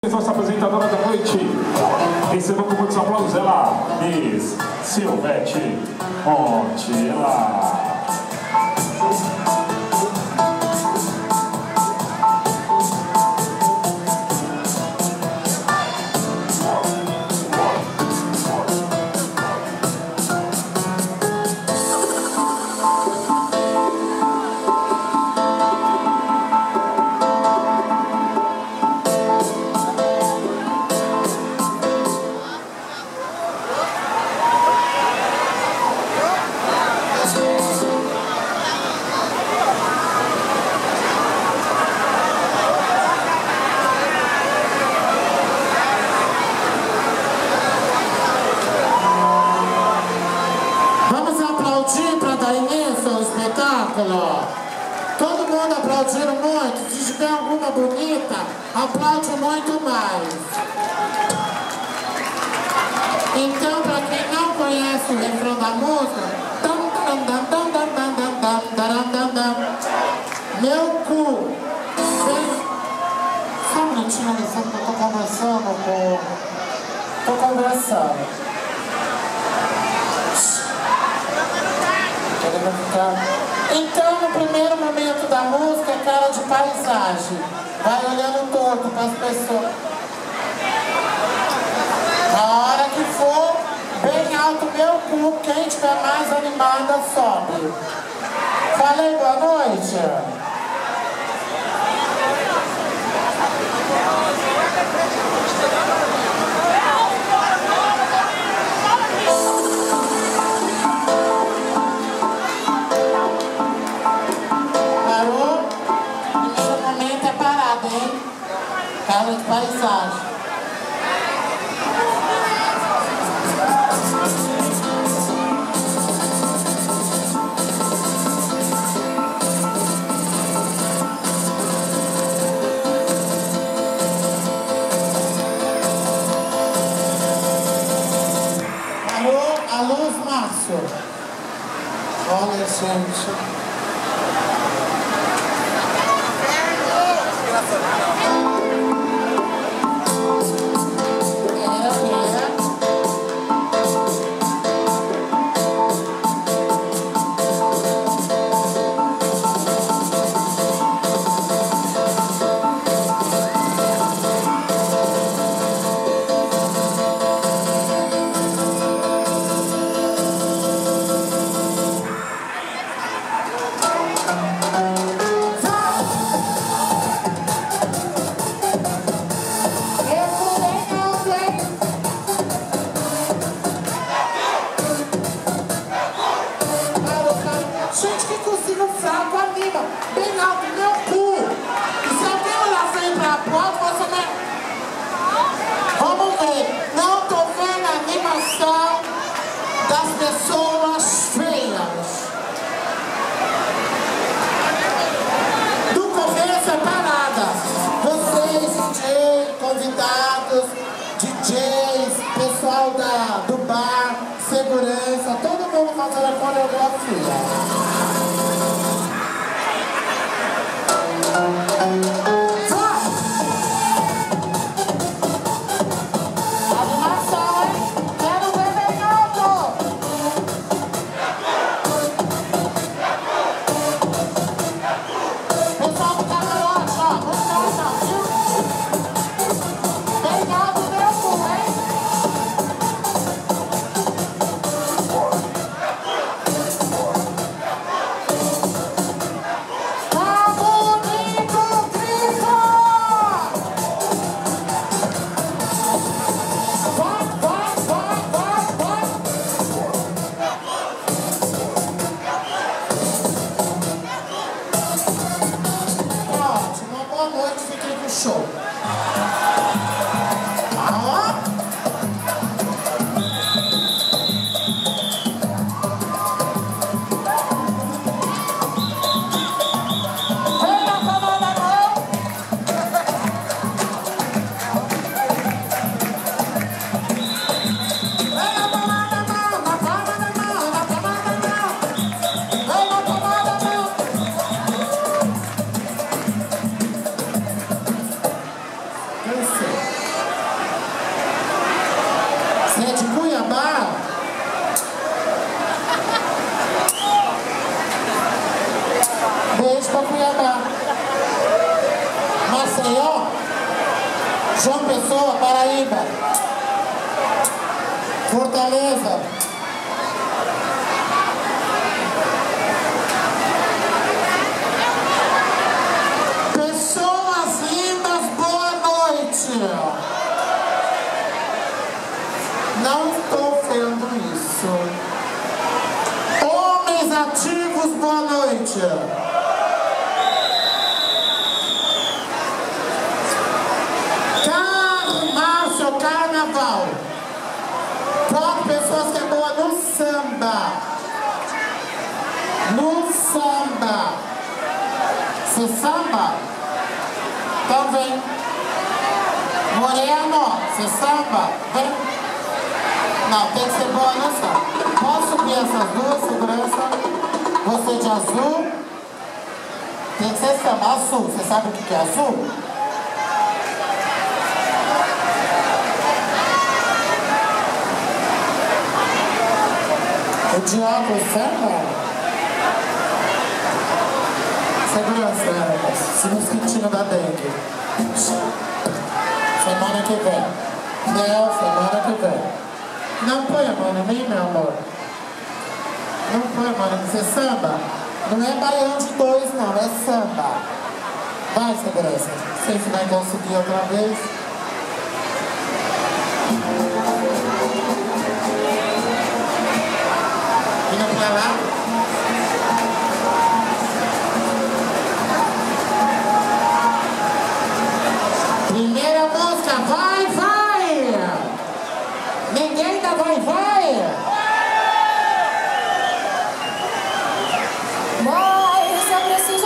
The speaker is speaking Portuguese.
Nossa apresentadora da noite, receba com muitos aplausos ela, Miss Silvete Montilla. Todo mundo aplaudindo muito. Se tiver alguma bonita, aplaude muito mais. Então, para quem não conhece o refrão da música, meu cu. Só um minutinho, Alessandro, que eu tô conversando com... Tô conversando. Então, no primeiro momento da música é cara de paisagem. Vai olhando torto para as pessoas. Na hora que for, bem alto meu cu, quem estiver mais animada sobe. Falei boa noite? Cara de paisagem. Alô, alô, Márcio. Olha, gente. Gente, que cozinho fraco, anima. Bem alto, meu cu. E se alguém olhar frente pra porta, você vai... Vamos ver. Não tô vendo a animação das pessoas feias. Do começo é parada. Vocês, DJ, convidados, DJs, pessoal do bar, segurança, todo mundo fazendo a coreografia. Maceió, João Pessoa, Paraíba, Fortaleza, pessoas lindas, boa noite. Não estou vendo isso. Homens ativos, boa noite. Márcio, carnaval. Quatro pessoas que é boa no samba. No samba. Você samba? Então vem. Moreno, você samba? Vem. Não, tem que ser boa no samba. Posso subir essas duas, segurança? Você de azul. Tem que ser samba. Azul. Você sabe o que é azul? O diabo samba? Segurança, se mosquitinho da dengue. Semana que vem. Não, semana que vem. Não põe a mão em mim, meu amor. Não põe a mão em mim. Você samba? Não é baião de dois, não. É samba. Vai, segurança. Não sei se vai conseguir outra vez.